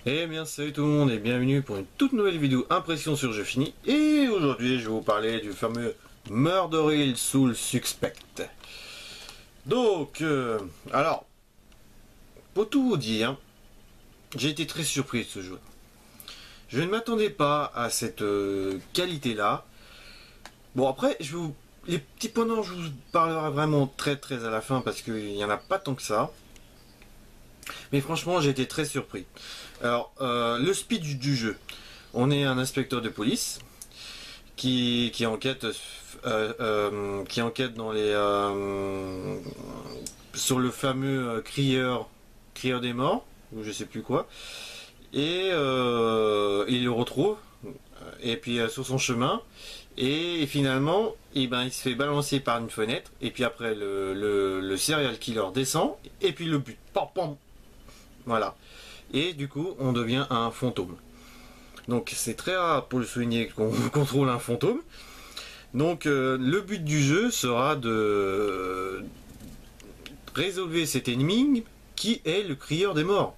Eh bien salut tout le monde et bienvenue pour une toute nouvelle vidéo impression sur jeu fini. Et aujourd'hui je vais vous parler du fameux Murder Hill Soul Suspect. Donc, alors, pour tout vous dire, j'ai été très surpris de ce jeu. Je ne m'attendais pas à cette qualité là. Bon après, les petits points noirs je vous parlerai vraiment très à la fin parce qu'il n'y en a pas tant que ça. Mais franchement j'ai été très surpris. Alors, le speed du jeu. On est un inspecteur de police qui enquête dans les sur le fameux crieur des morts ou je sais plus quoi, et il le retrouve et puis sur son chemin, et finalement il se fait balancer par une fenêtre, et puis après le serial killer descend et puis le bute, pam, pam. Voilà, et du coup on devient un fantôme. Donc c'est très rare pour le souligner qu'on contrôle un fantôme. Donc le but du jeu sera de résolver cette énigme qui est le crieur des morts.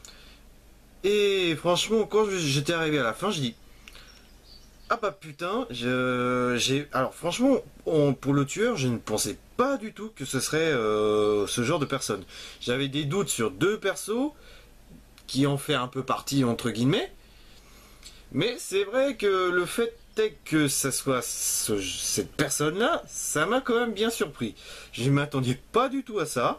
Et franchement, quand j'étais arrivé à la fin, je dis ah bah putain, alors franchement, pour le tueur, je ne pensais pas du tout que ce serait ce genre de personne. J'avais des doutes sur deux persos qui en fait un peu partie entre guillemets. Mais c'est vrai que le fait est que ça soit cette personne-là, ça m'a quand même bien surpris. Je ne m'attendais pas du tout à ça.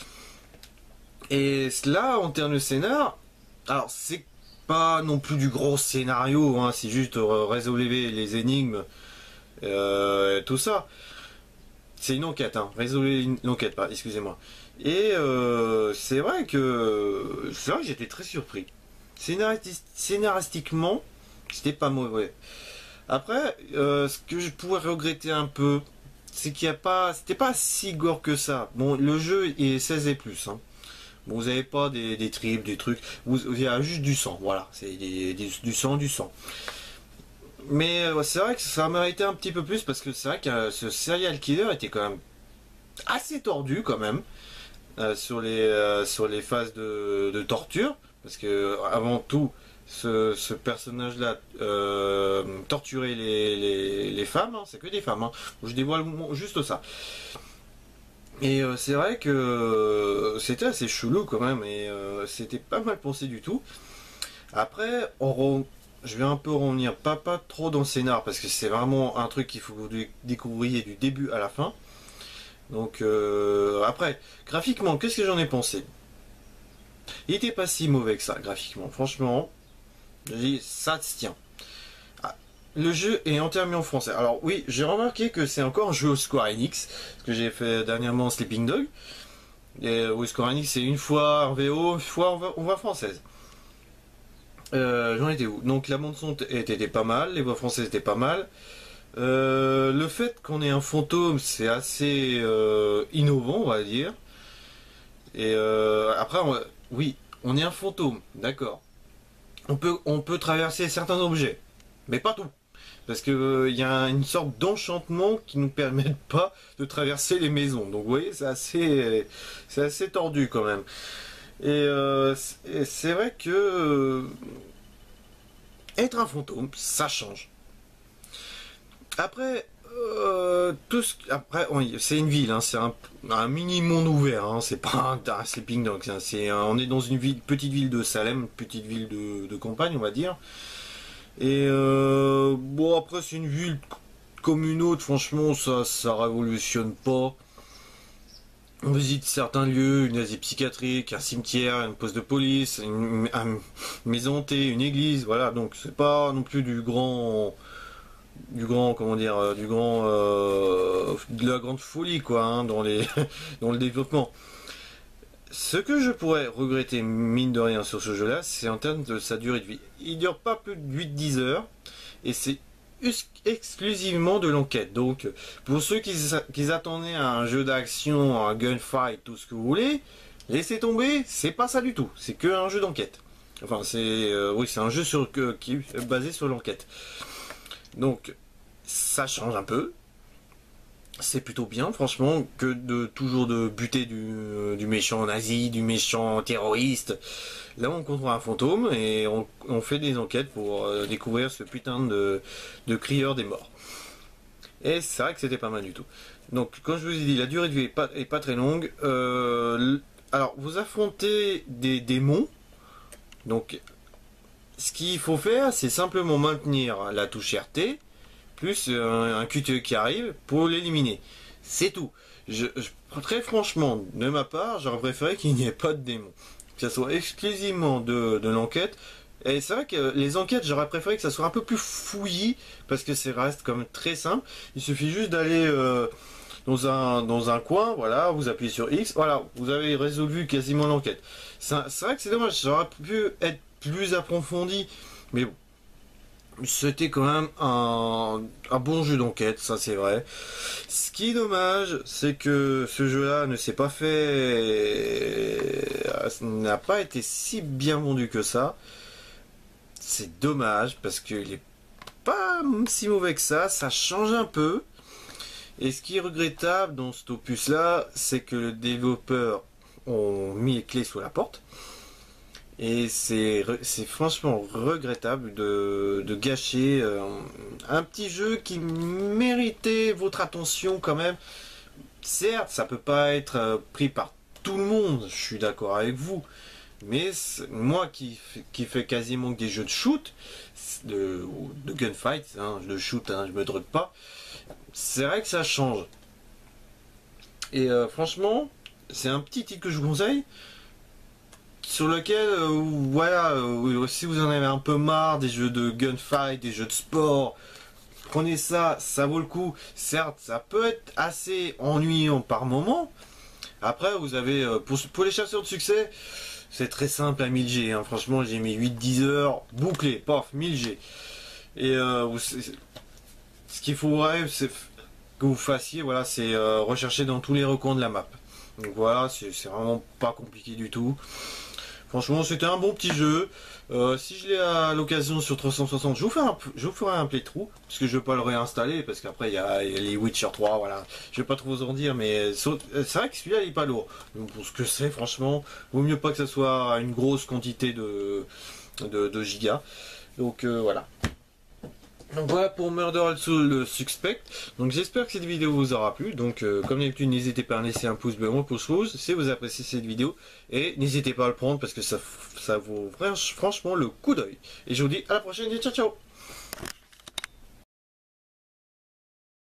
Et là, en termes de scénar, alors c'est pas non plus du gros scénario, hein, c'est juste résolver les énigmes, tout ça. C'est une enquête, hein, résolver l'enquête, pas, excusez-moi. Et c'est vrai que j'étais très surpris. Scénaristiquement, c'était pas mauvais. Après, ce que je pourrais regretter un peu, c'est qu'il y a pas, c'était pas si gore que ça. Bon, le jeu est 16 et plus, hein. Bon, vous avez pas des tripes, des trucs. Il y a juste du sang, voilà. C'est du sang, du sang. Mais c'est vrai que ça méritait un petit peu plus parce que c'est vrai que ce serial killer était quand même assez tordu quand même, sur les phases de torture. Parce que avant tout, ce personnage-là torturait les femmes, hein, c'est que des femmes, hein. Je dévoile juste ça. Et c'est vrai que c'était assez chelou quand même, et c'était pas mal pensé du tout. Après, je vais un peu revenir, pas trop dans le scénar, parce que c'est vraiment un truc qu'il faut que vous découvriez du début à la fin. Donc après, graphiquement, qu'est-ce que j'en ai pensé? Il était pas si mauvais que ça, graphiquement. Franchement, je dis, ça se tient. Ah, le jeu est entièrement en français. Alors oui, j'ai remarqué que c'est encore un jeu au Square Enix, parce que j'ai fait dernièrement Sleeping Dog. Et au Square Enix, c'est une fois en VO, une fois en voix française. J'en étais où? Donc la bande son était pas mal, les voix françaises étaient pas mal. Le fait qu'on ait un fantôme, c'est assez innovant, on va dire. Et après, oui, on est un fantôme, d'accord. On peut traverser certains objets, mais pas tout. Parce que il y a une sorte d'enchantement qui nous permet pas de traverser les maisons. Donc vous voyez, c'est assez tordu quand même. Et c'est vrai que être un fantôme, ça change. Après, après, oui, c'est une ville, hein, c'est un mini monde ouvert, hein, c'est pas un sleeping dog, hein, on est dans une petite ville de Salem, petite ville de campagne, on va dire. Et bon, après, c'est une ville comme une autre, franchement, ça révolutionne pas. On visite certains lieux, une asie psychiatrique, un cimetière, une poste de police, une maison hantée, une église, voilà, donc c'est pas non plus comment dire, de la grande folie, quoi, hein, dans dans le développement. Ce que je pourrais regretter, mine de rien, sur ce jeu-là, c'est en termes de sa durée de vie. Il dure pas plus de 8-10 heures, et c'est exclusivement de l'enquête. Donc, pour ceux qui attendaient à un jeu d'action, un gunfight, tout ce que vous voulez, laissez tomber, c'est pas ça du tout. C'est que un jeu d'enquête. Enfin, oui, c'est un jeu qui est basé sur l'enquête. Donc, ça change un peu. C'est plutôt bien, franchement, que de toujours de buter du méchant nazi, du méchant terroriste. Là, on contrôle un fantôme et on fait des enquêtes pour découvrir ce putain de crieur des morts. Et c'est vrai que c'était pas mal du tout. Donc, comme je vous ai dit, la durée de vie est pas très longue. Alors, vous affrontez des démons. Donc, ce qu'il faut faire, c'est simplement maintenir la touche RT plus un QTE qui arrive pour l'éliminer. C'est tout. Très franchement, de ma part, j'aurais préféré qu'il n'y ait pas de démons. Que ça soit exclusivement de l'enquête. Et c'est vrai que les enquêtes, j'aurais préféré que ça soit un peu plus fouillis, parce que ça reste comme très simple. Il suffit juste d'aller dans un coin, voilà, vous appuyez sur X, voilà, vous avez résolu quasiment l'enquête. C'est vrai que c'est dommage, ça aurait pu être plus approfondi, mais bon, c'était quand même un bon jeu d'enquête, ça c'est vrai. Ce qui est dommage, c'est que ce jeu-là ne s'est pas n'a pas été si bien vendu que ça. C'est dommage parce qu'il est pas si mauvais que ça change un peu. Et ce qui est regrettable dans cet opus-là, c'est que les développeurs ont mis les clés sous la porte. Et c'est franchement regrettable de gâcher un petit jeu qui méritait votre attention quand même. Certes, ça peut pas être pris par tout le monde, je suis d'accord avec vous. Mais moi qui fais quasiment que des jeux de shoot, de gunfight, hein, de shoot, hein, je me drogue pas, c'est vrai que ça change. Et franchement, c'est un petit titre que je vous conseille, sur lequel, voilà, si vous en avez un peu marre des jeux de gunfight, des jeux de sport, prenez ça, ça vaut le coup. Certes, ça peut être assez ennuyant par moment. Après, vous avez, pour les chasseurs de succès, c'est très simple à 1000G, hein. Franchement, j'ai mis 8-10 heures, bouclé, paf, 1000G. Et ce qu'il faudrait que vous fassiez, voilà, c'est rechercher dans tous les recoins de la map. Donc voilà, c'est vraiment pas compliqué du tout. Franchement, c'était un bon petit jeu. Si je l'ai à l'occasion sur 360, je vous ferai un playthrough, parce que je ne vais pas le réinstaller, parce qu'après il y a les Witcher 3, voilà. Je vais pas trop vous en dire, mais c'est vrai que celui-là il est pas lourd. Donc pour ce que c'est, franchement, vaut mieux pas que ça soit une grosse quantité de gigas. Donc voilà. Donc voilà pour Murder Soul Suspect. Donc j'espère que cette vidéo vous aura plu. Donc comme d'habitude, n'hésitez pas à laisser un pouce bleu ou un pouce rouge si vous appréciez cette vidéo. Et n'hésitez pas à le prendre parce que ça vaut franchement le coup d'œil. Et je vous dis à la prochaine et ciao ciao.